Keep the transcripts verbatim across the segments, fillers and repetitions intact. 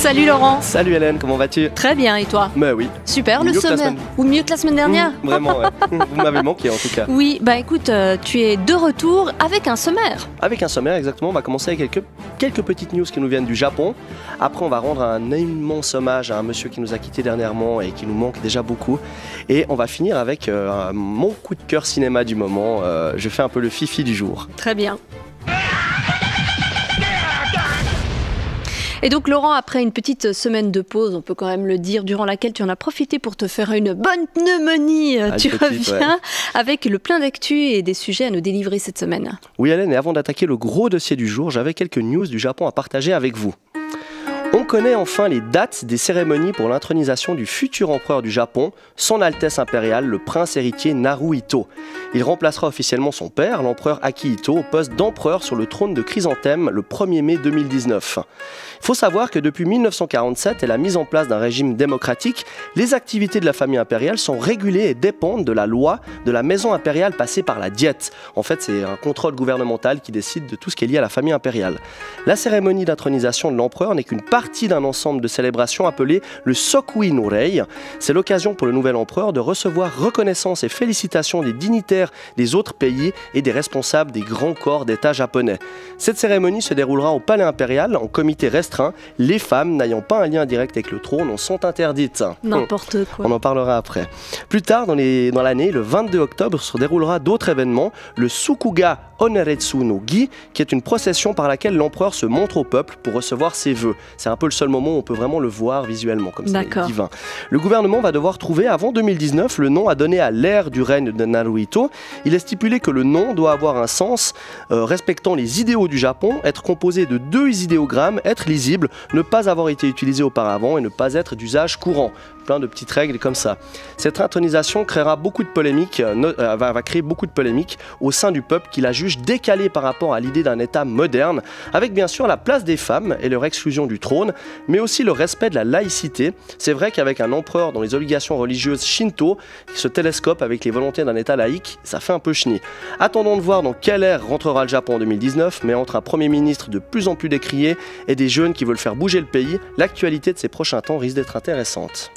Salut Laurent. Salut Hélène, comment vas-tu? Très bien, et toi? Bah oui. Super, le Mieux que la sommaire. semaine- Ou mieux que la semaine dernière? Mmh, vraiment, ouais. Vous m'avez manqué en tout cas. Oui, bah écoute, euh, tu es de retour avec un sommaire. Avec un sommaire, exactement, on va commencer avec quelques, quelques petites news qui nous viennent du Japon. Après, on va rendre un immense hommage à un monsieur qui nous a quittés dernièrement et qui nous manque déjà beaucoup. Et on va finir avec euh, un- mon coup de cœur cinéma du moment. Euh, je fais un peu le fifi du jour. Très bien. Et donc Laurent, après une petite semaine de pause, on peut quand même le dire, durant laquelle tu en as profité pour te faire une bonne pneumonie, euh, Ah, tu une petite, reviens avec le plein d'actu et des sujets à nous délivrer cette semaine. Oui Hélène, et avant d'attaquer le gros dossier du jour, j'avais quelques news du Japon à partager avec vous. On connaît enfin les dates des cérémonies pour l'intronisation du futur empereur du Japon, son Altesse impériale, le prince héritier Naruhito. Il remplacera officiellement son père, l'empereur Akihito, au poste d'empereur sur le trône de Chrysanthème le premier mai deux mille dix-neuf. Il faut savoir que depuis mille neuf cent quarante-sept et la mise en place d'un régime démocratique, les activités de la famille impériale sont régulées et dépendent de la loi de la maison impériale passée par la Diète. En fait, c'est un contrôle gouvernemental qui décide de tout ce qui est lié à la famille impériale. La cérémonie d'intronisation de l'empereur n'est qu'une partie d'un ensemble de célébrations appelé le Sokui no Rei. C'est l'occasion pour le nouvel empereur de recevoir reconnaissance et félicitations des dignitaires des autres pays et des responsables des grands corps d'État japonais. Cette cérémonie se déroulera au palais impérial en comité restreint. Les femmes n'ayant pas un lien direct avec le trône en sont interdites. N'importe quoi. On en parlera après. Plus tard dans les- dans l'année, le vingt-deux octobre, se déroulera d'autres événements, le Sukuga Oneretsu no Gi, qui est une procession par laquelle l'empereur se montre au peuple pour recevoir ses vœux. C'est un peu le seul moment où on peut vraiment le voir visuellement, comme c'est D'accord. divin. Le gouvernement va devoir trouver avant deux mille dix-neuf le nom à donner à l'ère du règne de Naruhito. Il est stipulé que le nom doit avoir un sens euh, respectant les idéaux du Japon, être composé de deux idéogrammes, être lisible, ne pas avoir été utilisé auparavant et ne pas être d'usage courant. Plein de petites règles comme ça. Cette intronisation créera beaucoup de polémiques, euh, no- euh, va, va créer beaucoup de polémiques au sein du peuple qui la juge décalée par rapport à l'idée d'un État moderne, avec bien sûr la place des femmes et leur exclusion du trône, mais aussi le respect de la laïcité. C'est vrai qu'avec un empereur dont les obligations religieuses shinto se télescopent avec les volontés d'un État laïque, ça fait un peu chenille. Attendons de voir dans quelle ère rentrera le Japon en deux mille dix-neuf, mais entre un Premier ministre de plus en plus décrié et des jeunes qui veulent faire bouger le pays, l'actualité de ces prochains temps risque d'être intéressante.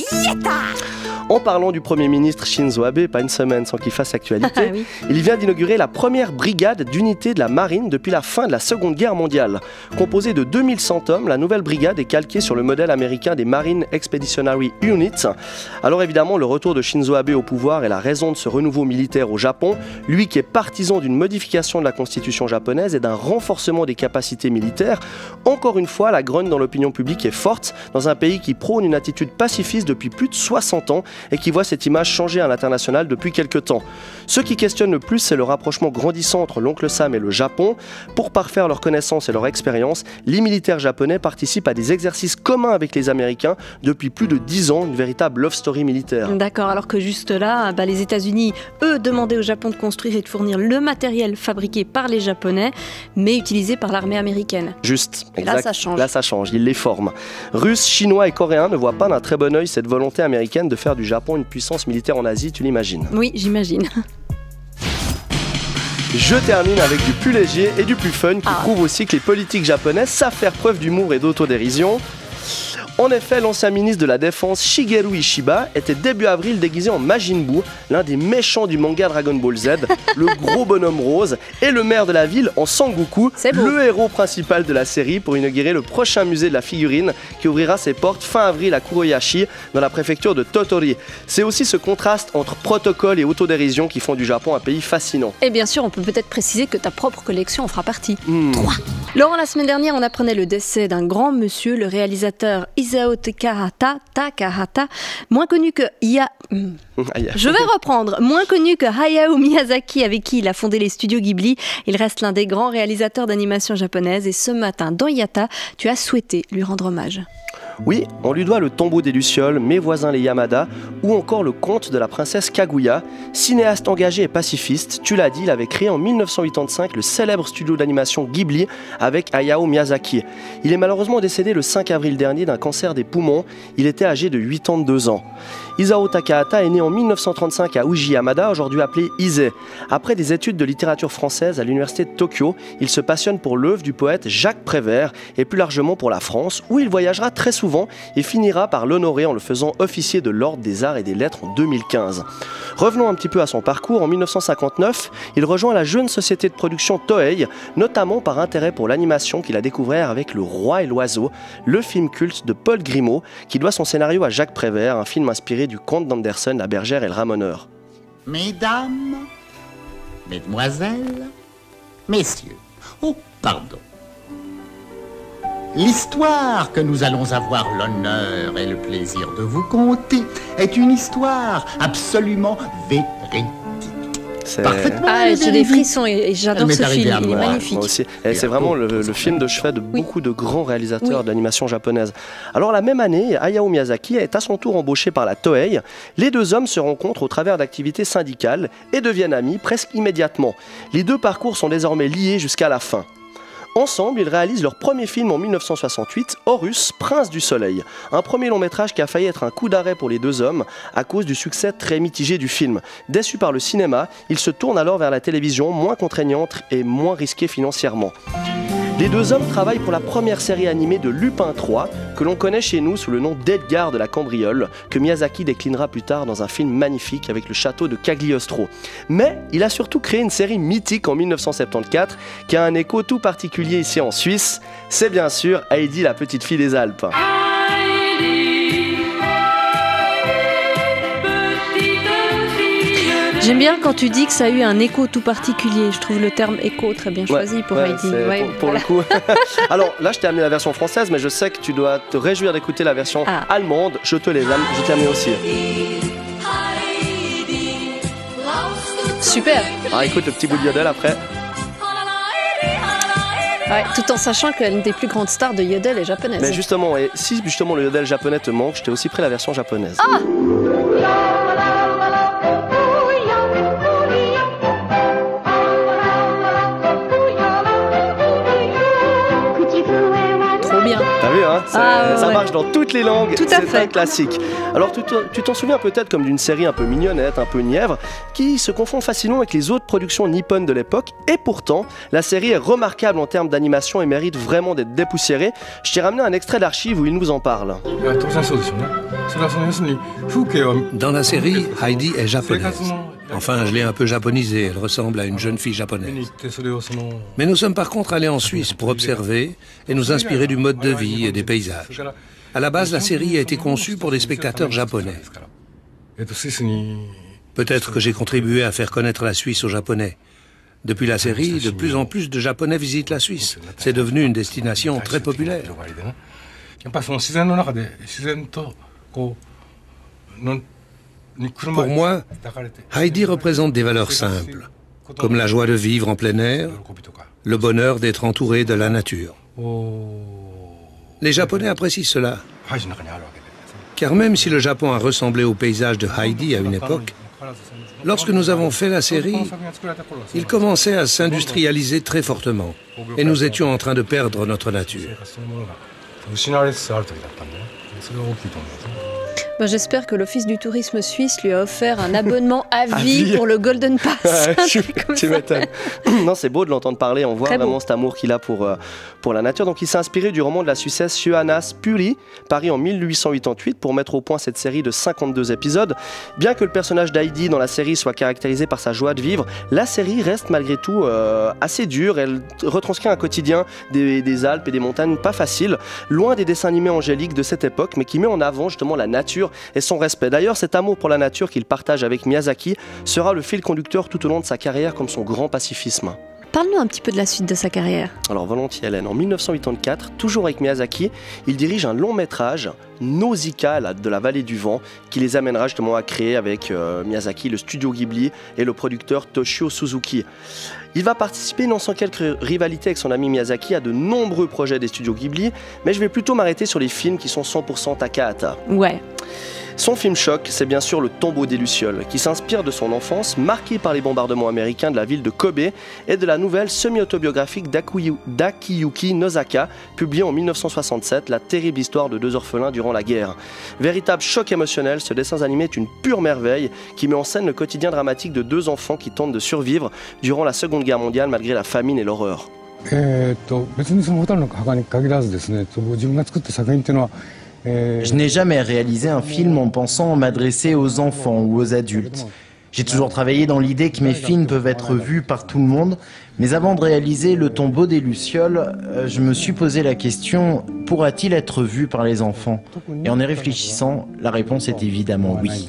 En parlant du Premier ministre Shinzo Abe, pas une semaine sans qu'il fasse actualité, Ah oui. il vient d'inaugurer la première brigade d'unité de la marine depuis la fin de la Seconde Guerre mondiale. Composée de deux mille cent hommes, la nouvelle brigade est calquée sur le modèle américain des Marine Expeditionary Units. Alors évidemment, le retour de Shinzo Abe au pouvoir est la raison de ce renouveau militaire au Japon, lui qui est partisan d'une modification de la constitution japonaise et d'un renforcement des capacités militaires. Encore une fois, la grogne dans l'opinion publique est forte dans un pays qui prône une attitude pacifiste depuis plus de soixante ans et qui voit cette image changer à l'international depuis quelques temps. Ce qui questionne le plus, c'est le rapprochement grandissant entre l'oncle Sam et le Japon. Pour parfaire leurs connaissances et leur expérience, les militaires japonais participent à des exercices communs avec les Américains depuis plus de dix ans, une véritable love story militaire. D'accord, alors que juste là, bah, les États-Unis, eux, demandaient au Japon de construire et de fournir le matériel fabriqué par les Japonais, mais utilisé par l'armée américaine. Juste, Et là, exact. ça change. Là, ça change, ils les forment. Russes, Chinois et Coréens ne voient pas d'un très bon œil cette volonté américaine de faire du Japon une puissance militaire en Asie, tu l'imagines. Oui, j'imagine. Je termine avec du plus léger et du plus fun qui Ah. prouve aussi que les politiques japonaises savent faire preuve d'humour et d'autodérision. En effet, l'ancien ministre de la Défense Shigeru Ishiba était début avril déguisé en Majin Buu, l'un des méchants du manga Dragon Ball Z, le gros bonhomme rose, et le maire de la ville en Sangoku, C'est beau. le héros principal de la série, pour inaugurer le prochain musée de la figurine qui ouvrira ses portes fin avril à Kuroyashi, dans la préfecture de Tottori. C'est aussi ce contraste entre protocole et autodérision qui font du Japon un pays fascinant. Et bien sûr, on peut peut-être préciser que ta propre collection en fera partie. Hmm. Laurent, la semaine dernière, on apprenait le décès d'un grand monsieur, le réalisateur Isao Takahata, Takahata, moins connu que Ya... Hmm. Aïe. Je vais reprendre. Moins connu que Hayao Miyazaki, avec qui il a fondé les studios Ghibli, il reste l'un des grands réalisateurs d'animation japonaise. Et ce matin, dans Yata, tu as souhaité lui rendre hommage. Oui, on lui doit le Tombeau des Lucioles, Mes voisins les Yamada, ou encore le conte de la princesse Kaguya. Cinéaste engagé et pacifiste, tu l'as dit, il avait créé en mille neuf cent quatre-vingt-cinq le célèbre studio d'animation Ghibli avec Hayao Miyazaki. Il est malheureusement décédé le cinq avril dernier d'un cancer des poumons. Il était âgé de quatre-vingt-deux ans. Isao Takahata est né en mille neuf cent trente-cinq à Uji Yamada, aujourd'hui appelé Ise. Après des études de littérature française à l'université de Tokyo, il se passionne pour l'œuvre du poète Jacques Prévert et plus largement pour la France, où il voyagera très souvent souvent et finira par l'honorer en le faisant officier de l'Ordre des Arts et des Lettres en deux mille quinze. Revenons un petit peu à son parcours. En mille neuf cent cinquante-neuf, il rejoint la jeune société de production Toei, notamment par intérêt pour l'animation qu'il a découvert avec Le Roi et l'Oiseau, le film culte de Paul Grimaud, qui doit son scénario à Jacques Prévert, un film inspiré du conte d'Andersen, La Bergère et le Ramoneur. Mesdames, mesdemoiselles, messieurs, oh pardon. L'histoire que nous allons avoir l'honneur et le plaisir de vous conter est une histoire absolument véridique. Parfaitement. Ah, j'ai des frissons et, et j'adore ce film, il est magnifique. Moi aussi. Et c'est vraiment le, le film de chevet de beaucoup oui. de grands réalisateurs oui. d'animation japonaise. Alors la même année, Hayao Miyazaki est à son tour embauché par la Toei. Les deux hommes se rencontrent au travers d'activités syndicales et deviennent amis presque immédiatement. Les deux parcours sont désormais liés jusqu'à la fin. Ensemble, ils réalisent leur premier film en mille neuf cent soixante-huit, Horus, Prince du Soleil. Un premier long métrage qui a failli être un coup d'arrêt pour les deux hommes à cause du succès très mitigé du film. Déçus par le cinéma, ils se tournent alors vers la télévision, moins contraignante et moins risquée financièrement. Les deux hommes travaillent pour la première série animée de Lupin trois, que l'on connaît chez nous sous le nom d'Edgar de la Cambriole, que Miyazaki déclinera plus tard dans un film magnifique avec le château de Cagliostro. Mais il a surtout créé une série mythique en mille neuf cent soixante-quatorze qui a un écho tout particulier ici en Suisse. C'est bien sûr Heidi, la petite fille des Alpes. J'aime bien quand tu dis que ça a eu un écho tout particulier. Je trouve le terme écho très bien choisi ouais, pour ouais, Heidi. Ouais, pour, pour voilà. le coup. Alors là, je t'ai amené la version française, mais je sais que tu dois te réjouir d'écouter la version ah. allemande. Je te les je t'ai amené aussi. Super. Alors écoute le petit bout de yodel après. Ouais, tout en sachant qu'une des plus grandes stars de yodel est japonaise. Mais justement, et si justement le yodel japonais te manque, je t'ai aussi pris la version japonaise. Ah. Bien. T'as vu, hein ah, ouais, ça ouais. marche dans toutes les langues, tout à fait. C'est un classique. Alors tu t'en souviens peut-être comme d'une série un peu mignonnette, un peu nièvre, qui se confond facilement avec les autres productions nippones de l'époque, et pourtant, la série est remarquable en termes d'animation et mérite vraiment d'être dépoussiérée. Je t'ai ramené un extrait d'archives où il nous en parle. Dans la série, Heidi est japonaise. Enfin, je l'ai un peu japonisée, elle ressemble à une jeune fille japonaise. Mais nous sommes par contre allés en Suisse pour observer et nous inspirer du mode de vie et des paysages. À la base, la série a été conçue pour des spectateurs japonais. Peut-être que j'ai contribué à faire connaître la Suisse aux Japonais. Depuis la série, de plus en plus de Japonais visitent la Suisse. C'est devenu une destination très populaire. Pour moi, Heidi représente des valeurs simples, comme la joie de vivre en plein air, le bonheur d'être entouré de la nature. Les Japonais apprécient cela, car même si le Japon a ressemblé au paysage de Heidi à une époque, lorsque nous avons fait la série, il commençait à s'industrialiser très fortement, et nous étions en train de perdre notre nature. Ben, j'espère que l'Office du tourisme suisse lui a offert un abonnement à vie, à vie. pour le Golden Pass. Ouais, tu tu m'étonnes. Non, c'est beau de l'entendre parler, on voit Très vraiment beau. cet amour qu'il a pour, euh, pour la nature. Donc il s'est inspiré du roman de la Suissesse Johannas Puri, paru en mille huit cent quatre-vingt-huit, pour mettre au point cette série de cinquante-deux épisodes. Bien que le personnage d'Heidi dans la série soit caractérisé par sa joie de vivre, la série reste malgré tout euh, assez dure. Elle retranscrit un quotidien des, des Alpes et des montagnes pas facile, loin des dessins animés angéliques de cette époque, mais qui met en avant justement la nature et son respect. D'ailleurs, cet amour pour la nature qu'il partage avec Miyazaki sera le fil conducteur tout au long de sa carrière, comme son grand pacifisme. Parle-nous un petit peu de la suite de sa carrière. Alors volontiers Hélène, en mille neuf cent quatre-vingt-quatre, toujours avec Miyazaki, il dirige un long métrage, Nausicaa de la vallée du vent, qui les amènera justement à créer avec euh, Miyazaki le studio Ghibli et le producteur Toshio Suzuki. Il va participer, non sans quelques rivalités avec son ami Miyazaki, à de nombreux projets des studios Ghibli, mais je vais plutôt m'arrêter sur les films qui sont cent pour cent Takahata. Ouais. Son film choc, c'est bien sûr Le Tombeau des Lucioles, qui s'inspire de son enfance marquée par les bombardements américains de la ville de Kobe et de la nouvelle semi-autobiographique d'Akiyuki Nozaka, publiée en mille neuf cent soixante-sept, la terrible histoire de deux orphelins durant la guerre. Véritable choc émotionnel, ce dessin animé est une pure merveille qui met en scène le quotidien dramatique de deux enfants qui tentent de survivre durant la Seconde Guerre mondiale malgré la famine et l'horreur. えー、と別にその蛍の墓に限らずですね、自分が作った作品っていうのは Je n'ai jamais réalisé un film en pensant m'adresser aux enfants ou aux adultes. J'ai toujours travaillé dans l'idée que mes films peuvent être vus par tout le monde, mais avant de réaliser Le Tombeau des Lucioles, je me suis posé la question, pourra-t-il être vu par les enfants? Et en y réfléchissant, la réponse est évidemment oui.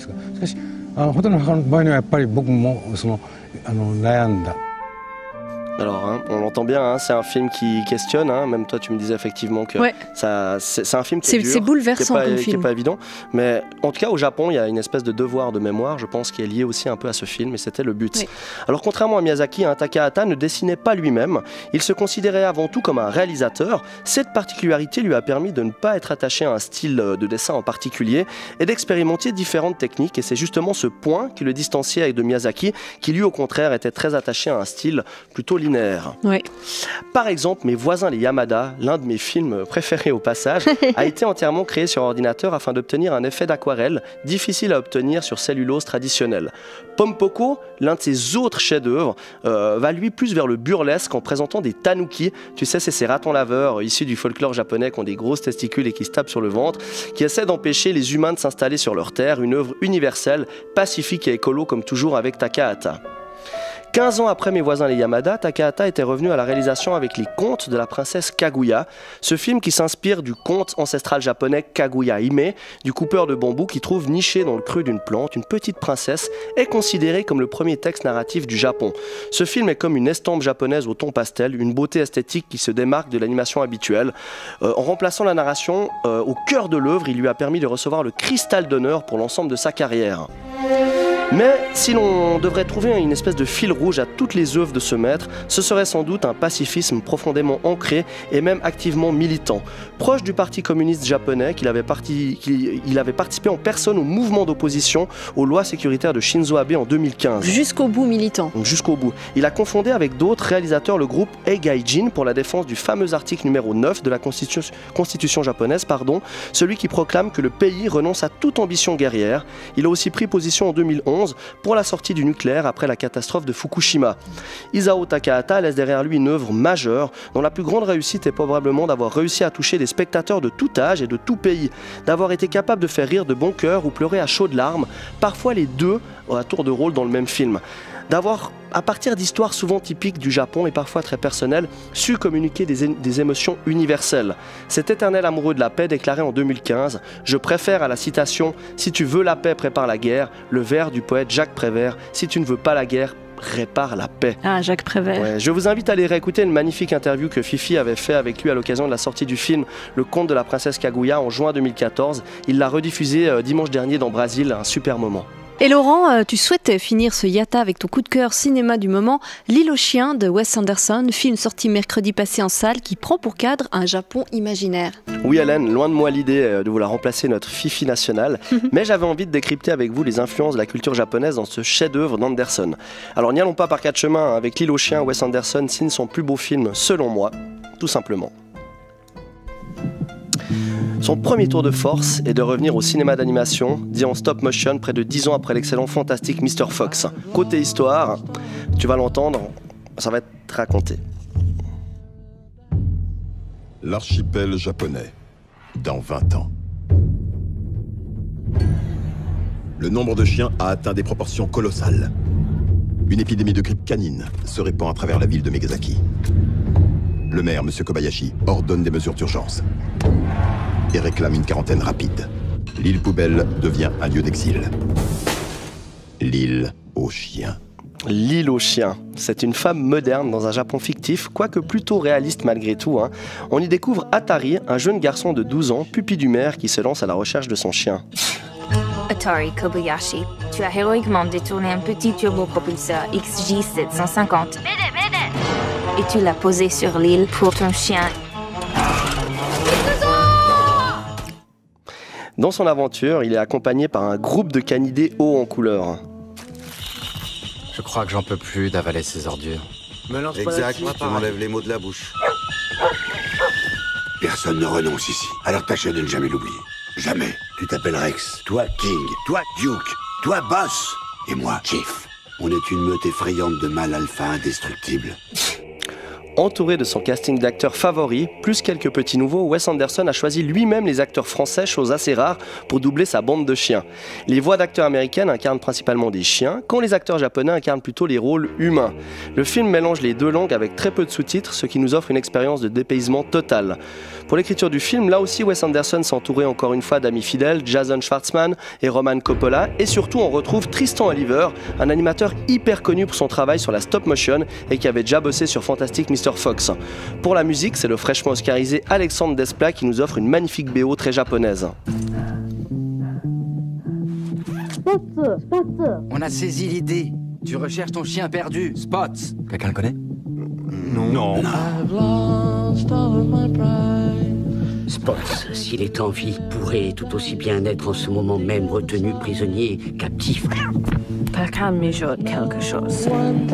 Alors, hein, on l'entend bien, hein, c'est un film qui questionne, hein, même toi tu me disais effectivement que ouais. ça, c'est, c'est un film qui est dur, c'est bouleversant qui est pas, comme qui film. est pas évident, mais en tout cas au Japon il y a une espèce de devoir de mémoire, je pense, qui est lié aussi un peu à ce film, et c'était le but. Oui. Alors contrairement à Miyazaki, hein, Takahata ne dessinait pas lui-même, il se considérait avant tout comme un réalisateur. Cette particularité lui a permis de ne pas être attaché à un style de dessin en particulier et d'expérimenter différentes techniques, et c'est justement ce point qui le distanciait de Miyazaki, qui lui au contraire était très attaché à un style plutôt linéaire. Ouais. Par exemple, Mes voisins les Yamada, l'un de mes films préférés au passage, a été entièrement créé sur ordinateur afin d'obtenir un effet d'aquarelle difficile à obtenir sur cellulose traditionnelle. Pompoko, l'un de ses autres chefs-d'œuvre, euh, va lui plus vers le burlesque en présentant des tanuki. Tu sais, c'est ces ratons laveurs issus du folklore japonais qui ont des grosses testicules et qui se tapent sur le ventre, qui essaient d'empêcher les humains de s'installer sur leur terre, une œuvre universelle, pacifique et écolo comme toujours avec Takahata. quinze ans après Mes voisins les Yamada, Takahata était revenu à la réalisation avec Les Contes de la princesse Kaguya, ce film qui s'inspire du conte ancestral japonais Kaguya Hime, du coupeur de bambou qui trouve niché dans le creux d'une plante une petite princesse, est considéré comme le premier texte narratif du Japon. Ce film est comme une estampe japonaise au ton pastel, une beauté esthétique qui se démarque de l'animation habituelle. Euh, en remplaçant la narration euh, au cœur de l'œuvre, il lui a permis de recevoir le cristal d'honneur pour l'ensemble de sa carrière. Mais si l'on devrait trouver une espèce de fil rouge à toutes les œuvres de ce maître, ce serait sans doute un pacifisme profondément ancré et même activement militant. Proche du parti communiste japonais, qu'il avait, parti, qu'il avait participé en personne au mouvement d'opposition aux lois sécuritaires de Shinzo Abe en deux mille quinze. Jusqu'au bout militant. Donc jusqu'au bout. Il a confondé avec d'autres réalisateurs le groupe Eigaijin pour la défense du fameux article numéro neuf de la constitution, constitution japonaise, pardon, celui qui proclame que le pays renonce à toute ambition guerrière. Il a aussi pris position en deux mille onze pour la sortie du nucléaire après la catastrophe de Fukushima. Isao Takahata laisse derrière lui une œuvre majeure dont la plus grande réussite est probablement d'avoir réussi à toucher des spectateurs de tout âge et de tout pays, d'avoir été capable de faire rire de bon cœur ou pleurer à chaudes larmes, parfois les deux à tour de rôle dans le même film. D'avoir, à partir d'histoires souvent typiques du Japon et parfois très personnelles, su communiquer des, é- des émotions universelles. Cet éternel amoureux de la paix déclarait en deux mille quinze « Je préfère à la citation « Si tu veux la paix, prépare la guerre » le vers du poète Jacques Prévert « Si tu ne veux pas la guerre, répare la paix ». Ah, Jacques Prévert. Ouais, je vous invite à aller réécouter une magnifique interview que Fifi avait fait avec lui à l'occasion de la sortie du film Le Conte de la princesse Kaguya en juin deux mille quatorze. Il l'a rediffusé euh, dimanche dernier dans Brésil, un super moment. Et Laurent, tu souhaites finir ce Yatta avec ton coup de cœur cinéma du moment, L'île aux chiens de Wes Anderson, film sorti mercredi passé en salle qui prend pour cadre un Japon imaginaire. Oui Hélène, loin de moi l'idée de vouloir remplacer notre Fifi nationale, mais j'avais envie de décrypter avec vous les influences de la culture japonaise dans ce chef-d'œuvre d'Anderson. Alors n'y allons pas par quatre chemins, avec L'île aux chiens, Wes Anderson signe son plus beau film selon moi, tout simplement. Son premier tour de force est de revenir au cinéma d'animation, dit en stop motion près de dix ans après l'excellent fantastique mister Fox. Côté histoire, tu vas l'entendre, ça va être raconté. L'archipel japonais, dans vingt ans. Le nombre de chiens a atteint des proportions colossales. Une épidémie de grippe canine se répand à travers la ville de Megazaki. Le maire, M. Kobayashi, ordonne des mesures d'urgence et réclame une quarantaine rapide. L'île poubelle devient un lieu d'exil. L'île aux chiens. L'île aux chiens. C'est une femme moderne dans un Japon fictif, quoique plutôt réaliste malgré tout. Hein. On y découvre Atari, un jeune garçon de douze ans, pupille du maire, qui se lance à la recherche de son chien. Atari Kobayashi, tu as héroïquement détourné un petit turbopropulseur X J sept cent cinquante. Et tu l'as posé sur l'île pour ton chien. Dans son aventure, il est accompagné par un groupe de canidés hauts en couleur. Je crois que j'en peux plus d'avaler ces ordures. Exact, tu m'enlèves les mots de la bouche. Personne ne renonce ici, alors tâche de ne jamais l'oublier. Jamais. Tu t'appelles Rex, toi King, toi Duke, toi Boss, et moi Chief. On est une meute effrayante de mâles alpha indestructibles. Entouré de son casting d'acteurs favoris, plus quelques petits nouveaux, Wes Anderson a choisi lui-même les acteurs français, chose assez rare, pour doubler sa bande de chiens. Les voix d'acteurs américaines incarnent principalement des chiens, quand les acteurs japonais incarnent plutôt les rôles humains. Le film mélange les deux langues avec très peu de sous-titres, ce qui nous offre une expérience de dépaysement totale. Pour l'écriture du film, là aussi Wes Anderson s'est entouré encore une fois d'amis fidèles, Jason Schwartzman et Roman Coppola, et surtout on retrouve Tristan Oliver, un animateur hyper connu pour son travail sur la stop motion et qui avait déjà bossé sur Fantastic mister Fox. Pour la musique, c'est le fraîchement oscarisé Alexandre Desplat qui nous offre une magnifique B O très japonaise. On a saisi l'idée. Tu recherches ton chien perdu, Spots. Quelqu'un le connaît? Non. Non. Spots, s'il est en vie, pourrait tout aussi bien être en ce moment même retenu prisonnier, captif. Quelqu'un mijote quelque chose.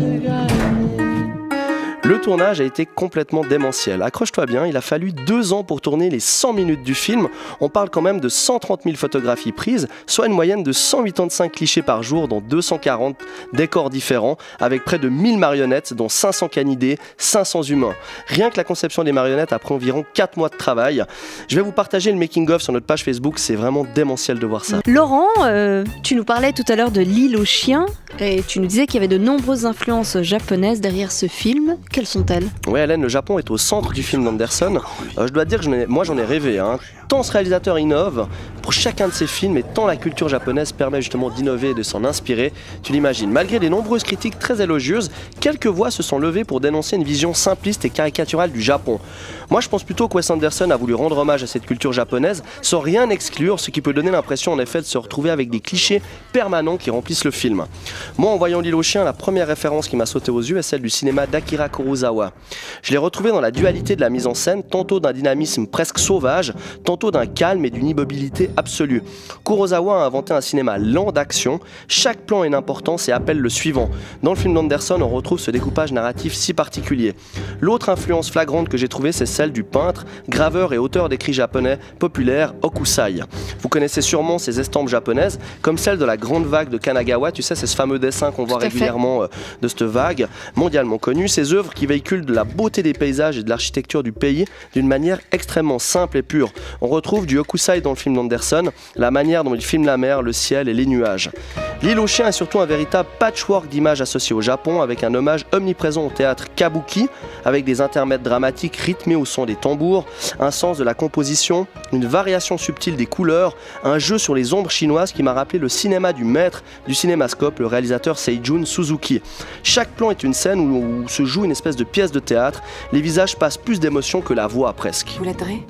Le tournage a été complètement démentiel. Accroche-toi bien, il a fallu deux ans pour tourner les cent minutes du film. On parle quand même de cent trente mille photographies prises, soit une moyenne de cent quatre-vingt-quinze clichés par jour dans deux cent quarante décors différents, avec près de mille marionnettes, dont cinq cents canidés, cinq cents humains. Rien que la conception des marionnettes a pris environ quatre mois de travail. Je vais vous partager le making-of sur notre page Facebook, c'est vraiment démentiel de voir ça. Laurent, euh, tu nous parlais tout à l'heure de L'île aux chiens, et tu nous disais qu'il y avait de nombreuses influences japonaises derrière ce film. Quelles sont-elles? Oui, Hélène, le Japon est au centre du film d'Anderson. Euh, je dois te dire que j'en ai, moi j'en ai rêvé. Hein. Tant ce réalisateur innove pour chacun de ses films et tant la culture japonaise permet justement d'innover et de s'en inspirer, tu l'imagines. Malgré les nombreuses critiques très élogieuses, quelques voix se sont levées pour dénoncer une vision simpliste et caricaturale du Japon. Moi je pense plutôt que Wes Anderson a voulu rendre hommage à cette culture japonaise sans rien exclure, ce qui peut donner l'impression en effet de se retrouver avec des clichés permanents qui remplissent le film. Moi en voyant L'île aux chiens, la première référence qui m'a sauté aux yeux est celle du cinéma d'Akira Kurosawa. Je l'ai retrouvé dans la dualité de la mise en scène, tantôt d'un dynamisme presque sauvage, tantôt d'un calme et d'une immobilité absolue. Kurosawa a inventé un cinéma lent d'action, chaque plan a une importance et appelle le suivant. Dans le film d'Anderson, on retrouve ce découpage narratif si particulier. L'autre influence flagrante que j'ai trouvée, c'est celle du peintre, graveur et auteur d'écrits japonais populaires Hokusai. Vous connaissez sûrement ces estampes japonaises, comme celle de la grande vague de Kanagawa, tu sais, c'est ce fameux dessin qu'on voit régulièrement de cette vague, mondialement connue, ces œuvres qui véhiculent de la beauté des paysages et de l'architecture du pays d'une manière extrêmement simple et pure. On retrouve du Hokusai dans le film d'Anderson, la manière dont il filme la mer, le ciel et les nuages. L'île aux chiens est surtout un véritable patchwork d'images associées au Japon, avec un hommage omniprésent au théâtre kabuki, avec des intermèdes dramatiques rythmés au son des tambours, un sens de la composition, une variation subtile des couleurs, un jeu sur les ombres chinoises qui m'a rappelé le cinéma du maître du cinémascope, le réalisateur Seijun Suzuki. Chaque plan est une scène où, où se joue une espèce de pièce de théâtre, les visages passent plus d'émotion que la voix presque. Vous l'aiderez?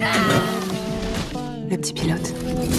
Le petit pilote.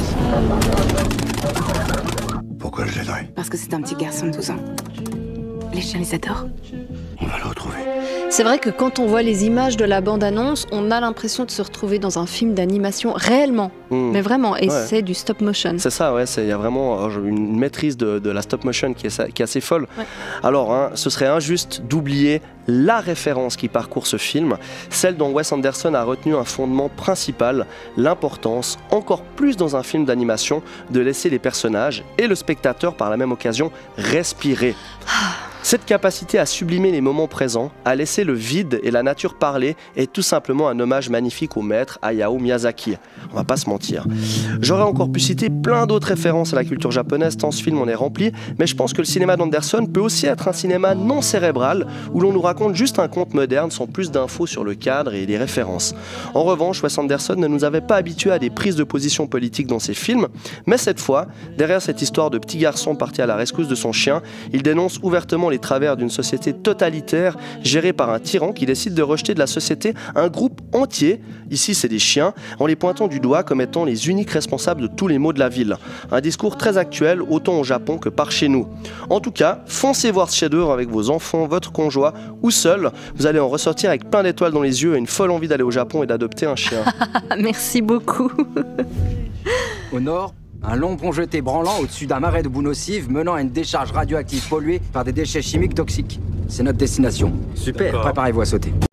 Pourquoi je l'aiderais? Parce que c'est un petit garçon de douze ans. Les chiens les adorent. On va le retrouver. C'est vrai que quand on voit les images de la bande-annonce, on a l'impression de se retrouver dans un film d'animation réellement, mmh. mais vraiment, et ouais. c'est du stop motion. C'est ça, ouais, il y a vraiment une maîtrise de, de la stop motion qui est, qui est assez folle. Ouais. Alors, hein, ce serait injuste d'oublier la référence qui parcourt ce film, celle dont Wes Anderson a retenu un fondement principal, l'importance, encore plus dans un film d'animation, de laisser les personnages et le spectateur par la même occasion respirer. Cette capacité à sublimer les moments présents, à laisser le vide et la nature parler, est tout simplement un hommage magnifique au maître Hayao Miyazaki. On va pas se mentir. J'aurais encore pu citer plein d'autres références à la culture japonaise tant ce film en est rempli, mais je pense que le cinéma d'Anderson peut aussi être un cinéma non cérébral, où l'on nous raconte juste un conte moderne sans plus d'infos sur le cadre et les références. En revanche, Wes Anderson ne nous avait pas habitués à des prises de position politiques dans ses films, mais cette fois, derrière cette histoire de petit garçon parti à la rescousse de son chien, il dénonce ouvertement les travers d'une société totalitaire gérée par un tyran qui décide de rejeter de la société un groupe entier, ici c'est des chiens, en les pointant du doigt comme étant les uniques responsables de tous les maux de la ville. Un discours très actuel autant au Japon que par chez nous. En tout cas, foncez voir ce chef-d'œuvre avec vos enfants, votre conjoint ou seul. Vous allez en ressortir avec plein d'étoiles dans les yeux et une folle envie d'aller au Japon et d'adopter un chien. Merci beaucoup. Au nord, un long pont jeté branlant au-dessus d'un marais de boue nocive menant à une décharge radioactive polluée par des déchets chimiques toxiques. C'est notre destination. Super. Préparez-vous à sauter.